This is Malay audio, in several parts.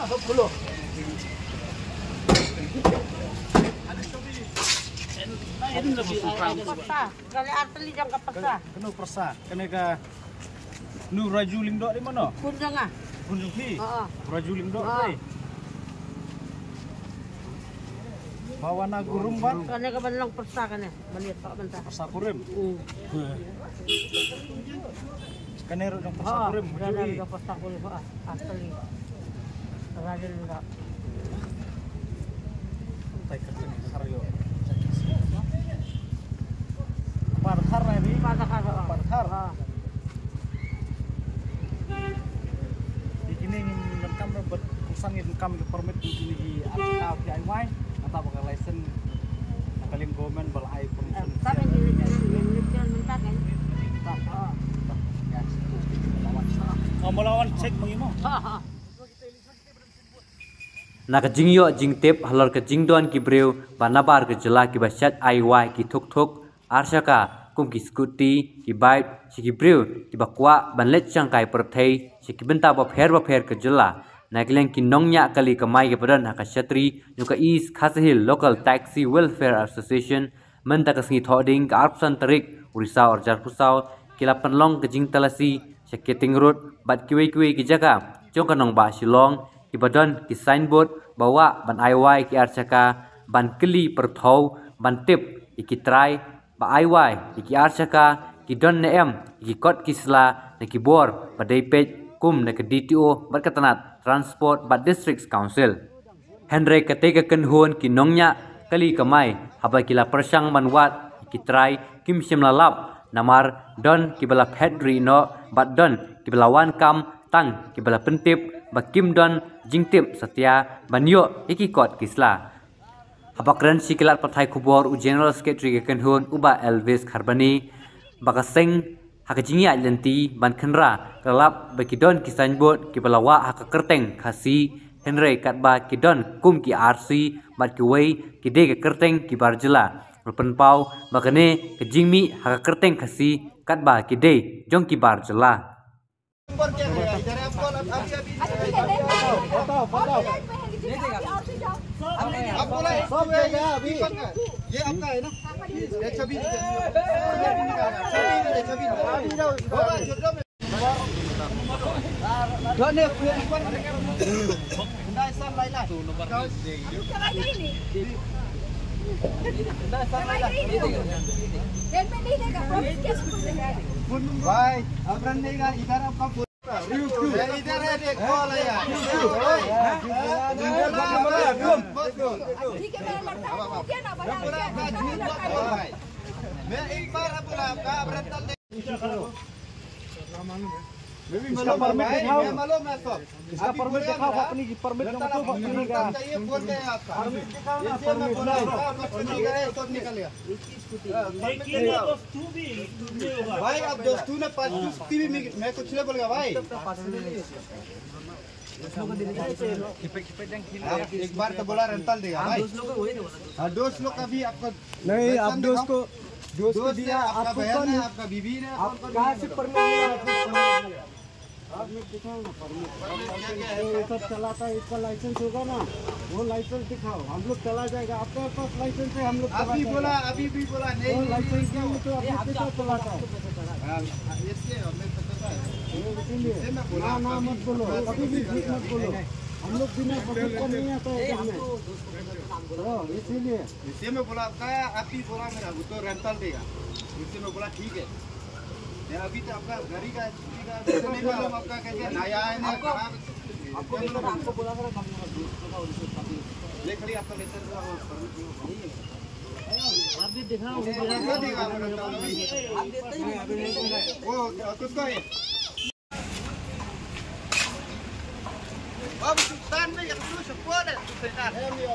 Kali arteli jang ka persa. Kena persa, kena ka nu rajuling dok di mana? Kunjang ah. Kunjung pi. Heeh. Rajuling dok ni. Bawa na gurung ban. Kani ka banlang persa kani. Baliat pak banta. Persa kurim. Kena ro jang persa kurim. Kani ka persa kurim pak arteli. Rajin enggak. Tai ka kena saryo. Parthar na bi. Parthar. Di sini ngam buat urusan income ke permit di sini di ACK DIY atau pakai license nakaling government bal ai permission. Kami di mentak kan. Oh melawan cek mengimo. Na ka jingyo jingtep halor ka jingdon ki breu banabar ka jela ki basyat IY ki thuk arsaka kum ki skuti ki bike si ki breu ki bakwa banlet changkai perthei si ki benta ba pher ka jela na kleng ki nongnya kali kamai ke padan ka shatri nuka East Khasahil Local Taxi Welfare Association menta ka singi thoding ka arpsan tarik Urisa or Jarpusau kila penlong ke jing talasi Shaketing Road bat kiwe ki jaga jong kanong ba Shillong ki badan ki signboard bawa ban IY ki archaka ban keli perthau ban tip ki try ba IY ki archaka ki don nem ki kot kisla na ki bor badai page kum na ki DTO bat katanat transport ba district council Henry katega kenhon ki nongnya kali kamai haba kila persang manwat ki try kim simlalap namar don ki bala pedri no bat don ki balawan kam tang ki bala pentip bakim don jingtip satya banyo ikikot kisla habakran sikilat pathai kubor u general secretary ke kenhun uba Elvis Kharbani bakaseng hakajingi ajanti ban khenra kelap bakidon kisanbot ki balawa hakakerteng khasi henry katba kidon kum ki RC bat ki wei ki de ke kerteng ki barjela rupen pau bakane kejingmi hakakerteng khasi katba ki de jong ki barjela ये आपका है ना ये छवि भाई अब रन देगा इधर आपका इधर है देखो यार ठीक है मैं लगता हूं क्या ना बना मैं एक बार बोला आपका अब रन दे इसका परमिट दिखाओ मालूम है सब इसका परमिट दिखाओ अपनी परमिट नंबर तो अपनी का चाहिए बोल रहे हैं आपका परमिट दिखाओ ना परमिट बोला नहीं करे तो निकलेगा लेकिन दोस्त तू भी भाई आप दोस्त तू ने 5 भी मैं कुछ नहीं बोलूंगा भाई एक बार तो बोला रेंटल देगा भाई हां दोस्त लोग का भी आपको नहीं आप दोस्त को दिया आपका बहन है आपका बीवी ने आप कहां से परमिट मिला आप दिखाओ ना परमिट ये सब चलाता है इसका लाइसेंस होगा ना वो लाइसेंस दिखाओ हम लोग चला जाएगा आपके पास लाइसेंस है हम लोग अभी भी बोला नहीं लाइसेंस नहीं तो अभी कैसे चलाता है इसलिए हमें पता है इसीलिए ना मत बोलो कभी भी झूठ मत बोलो हम लोग बिना परमिट को नहीं आता है हमें इसीलिए में बोला आप ही बोला मेरा वो तो रेंटल देगा इससे मैं बोला ठीक है मैं अभी तो आपका गाड़ी का नहीं मालूम आपका कैसे नया है ना आपको बोला था ले खड़ी आपका लाइसेंस का वो परमिट आप भी दिखाओ आप देते ही वो किसका है अब सुल्तान में एक दूसरा सपोर्ट है सुल्तान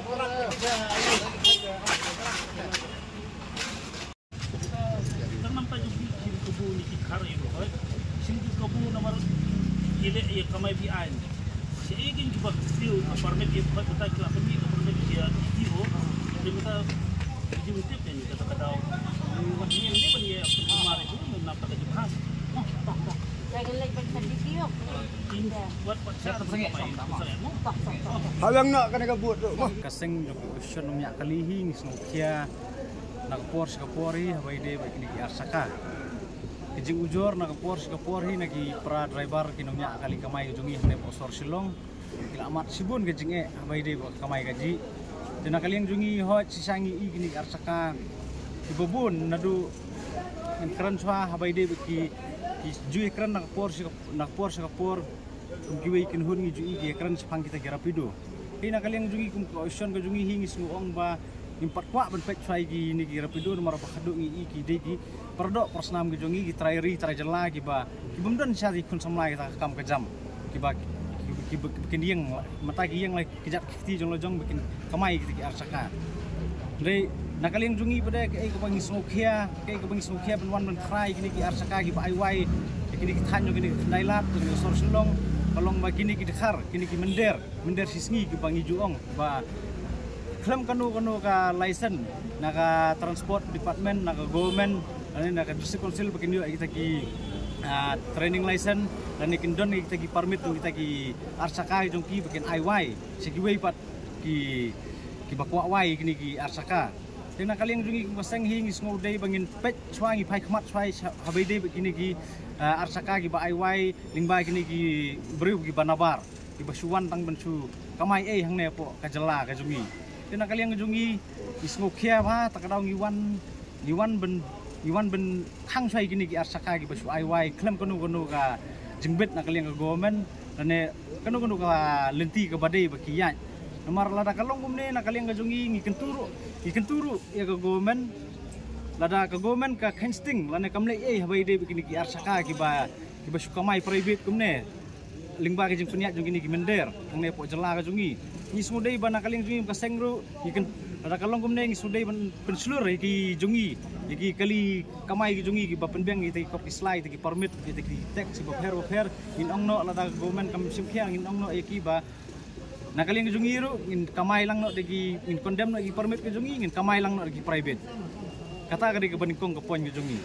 nampak juga kubu ni kikar itu, sini kubu nomor kile ia kamai bian. Si ingin juga skill permit dia buat kita kira permit dia dio, dia minta dijuntip ni kata kadau. Ini pun dia kemarin itu nampak kerja khas. Jangan lagi pada dio. Ini Habang nak kena kabut tu. Kasing dokumen nomyak kalihi ngisnokia nakapor sekapori habai de bagi arsaka. Kijing ujor nakapor sekapori nagi pra driver kinomyak kali kamai jungi hne posor silong. Kila amat sibun kijing habai de kamai gaji. Dan kalian jungi hot sisangi i gini arsaka. Ibobun nadu keren swa habai de bagi jui keren nakapor sekapor kumkiwe ikin hun ngiju i keren sepang kita gerapido. Ina kalian jungi kum ocean ke jungi hingi suong ba impat kwa ben pek sai gi ni gi rapido nomor apa khadu ngi ki de gi perdok persnam gi jungi gi trairi trajela gi ba ki bumdan syari kun samlai ta kam ke jam ki ba ki bikin dieng mata gi yang lai kejat kiti jong lojong bikin kamai gi arsaka re na kalian jungi pada ke bangi smokia ben wan ben krai gi gi arsaka gi ba ai wai gi gi thanyo gi dailat gi sor sulong kalong begini kita dekar, kini kita mender sisngi ke bangi juong, ba klaim kanu ka license, naga transport department, naga government, ani naga district council begini kita ki training license, dan ikin don kita ki permit kita ki arsaka jong ki bikin IY, segi way pat ki bakwa way kini ki arsaka. Tena kalian jungi masang hingi semua day bangin pet swangi pai kmat swai habai day begini ki arsaka gi ba IY lingba kini ki beriu gi banabar ki basuan tang bensu kamai hang ne po kajela ka jungi tena kalian jungi ismokia ba takadau ngiwan ben khang swai kini ki arsaka gi basu IY klem kanu ka jingbet na kalian ka government dane kanu ka lenti ka badai bakiyat nomor lada kalong gumne na kalian ka jungi ngiken turu ya ka government lada ka government ka kensting lane kamle habai de begini ki arsaka ki ba sukamai private kumne lingba ka jing peniat jung gini ki mender ngne po jela ka jungi ni sudai bana kaling jungi ka sengru ikan lada kalong kumne ni sudai ban penslur ki jungi ki kali kamai ki jungi ki ba penbeng ki kopi slide ki permit ki tax si ba her in ongno lada government kam simkhiang in ongno ki ba na kalian jungi ru in kamai lang no degi in condemn no ki permit ke jungi in kamai lang no degi private kata kadi ke banikong ke poin ke jungi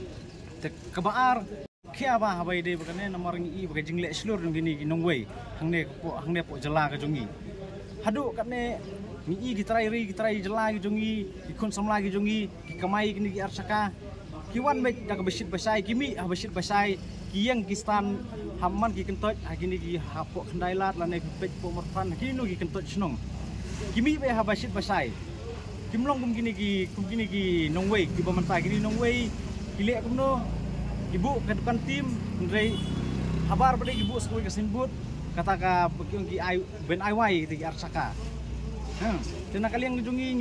kebaar kia ba habai de bakane nomor ngi i bagai jingle seluruh gini nongwei hangne po jela ke jungi hadu katne ngi i gitrai jela ke jungi ikon samla ke jungi ki kamai kini ki arsaka kiwan baik dak besit basai kimi besit basai kiyang kistan hamman ki kentot agini ki hapok kendailat lane pek po morfan kinu ki kentot snong kimi be habasit basai kimlong kum gini ki nongwei ki bamanta gini nongwei kilek kumno ibu ke depan tim ndrei habar pada ibu sekoi ke sinbut kata ka bekiong ki ben IY ti arsaka tena kalian ngejungi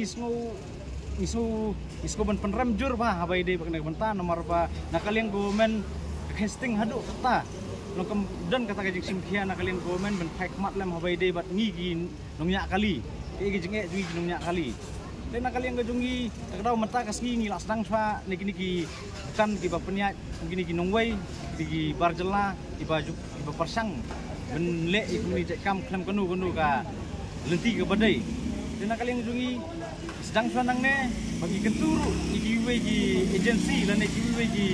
ngismu ben penrem jur ba habai de bakna benta nomor ba na kalian government casting hadu kata longkem dan kata gajing simkia na kalian government ben paik mat lem habai de bat ngigi nongnya kali ki jinge jungi nongnya kali tena kalian gajungi kadau menta kasngi ngi lasdang swa niki bukan ki ba peniat gini ki nongwei ki barjela ki ba persang ben le ikuni kam klem kanu ka lenti ke badai tena kalian gajungi sedang swa nang ne bagi kenturu iki we ki agency lan iki we ki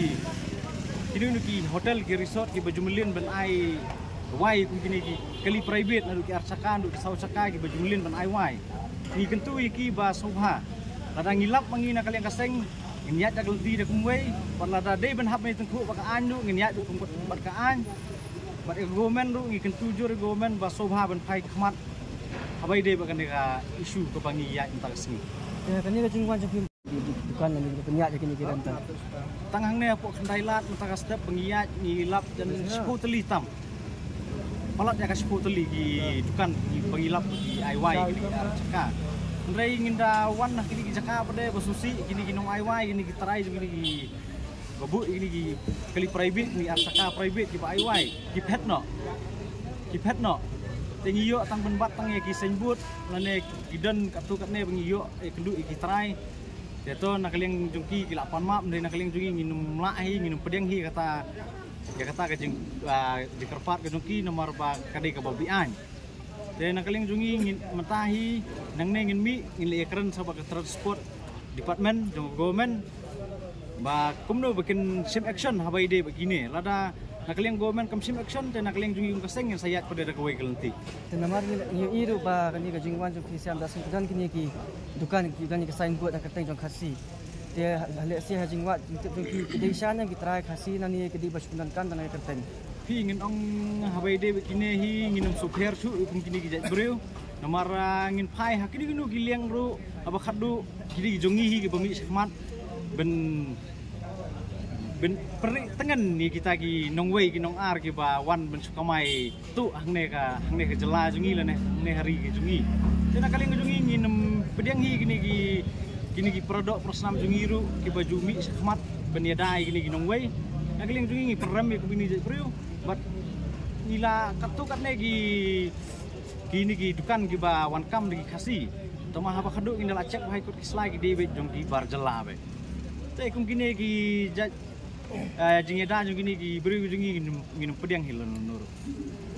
ki hotel ki resort ki bajumlin ben ai wai ku gini ki kali private na ki arsaka ndu sausaka ki bajumlin ben ai wai ni kentu iki ba subha lada ngilap mangina kalian kaseng nginyat dak lenti dak kumwei lada dei ben hap mai tengku baka andu nginyat dak kumput ka an bat government ru ngi kentu jur government ba subha ben pai khmat abai dei baka ka isu ke bangi ya intak sini tanya ke jungwan sebelum bukan lagi penyak kini kira entar tangang ne po kendailat mata step pengiat ngilap dan 10 teli tam malat ya ka 10 teli ki dukan pengilap di IY gini caka ndrei nginda wan nah kini ki caka pade basusi gini ginong IY gini ki tarai gini ki babu gini ki kali private ni arsaka private ki IY ki pet no tengiyo tang benbat tang ya ki senbut lane gidan katu katne bengiyo kendu ki tarai Yato nakaliang jungki kilapan map dari nakaliang jungki nginum lahi nginum pedeng hi kata ke jeng di kerpat ke jungki nomor ba kadai ke babian. Dari nakaliang jungki ngin mentahi nang ngin mi ngin le keren sabak transport department jung government ba kumno bikin sim action habai de begini lada Nakaliang government kamsim action dan nakaliang jungi yung kaseng yang sayat pada kawai kelenti. Tenamar ni iru ba kani ka jingwan jong kisiam dasang kudan kini ki dukan ki dan ka sign board ka teng jong khasi. Te hale si ha jingwa jong ki desana ki trai khasi nani ki di basunan kan dan ka teng. Hi ingin ong habai de kini hi ingin super su kum kini ki jat breu. Namar ingin pai ha kini ginu giliang ru abakadu kini jongi hi ki bami sekhmat ben peri tengen ni kita ki nongwei ki nong ar ki ba wan ben sukamai tu hangne ka jela jungi la ne hari ki jungi tena kali ngujungi nginem pediang hi kini ki produk prosnam jungi ru ki baju mi sekhmat ben yadai kini ki nongwei na kali ngujungi ngi program ki bini jepru bat nila katu katne ki kini ki dukan ki ba wan kam di khasi toma haba khadu ki ndala cek hai kut kislai ki dewe jong ki bar jela be te kum kini ki jingeda jung gini ki beri jungi nginum pediang hilon nur.